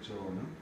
persoon, hè?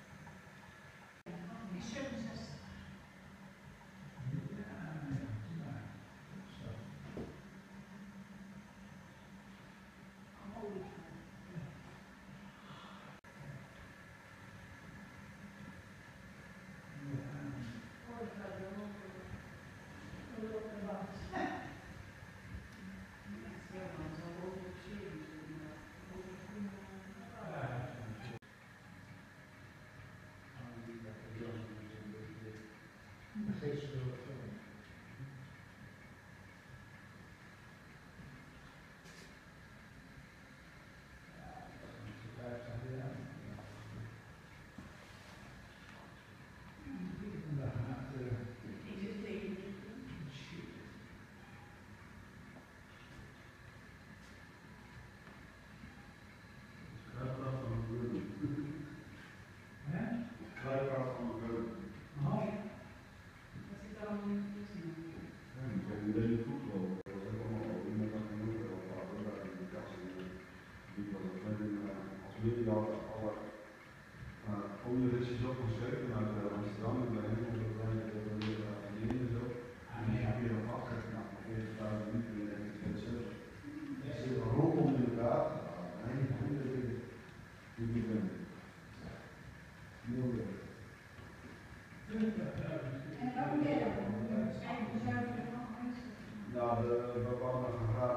Onderrichtjes ook geschreven uit Amsterdam en bij hem op het lijn dat we weer en zo. En die heb je nog afgegeven, nou, 40.000 minuten en ik vind zelf. Het zit er rondom inderdaad, en ik vind dat ik het niet ben. Heel leuk. En waarom ben je dat? Nou, we wouden gaan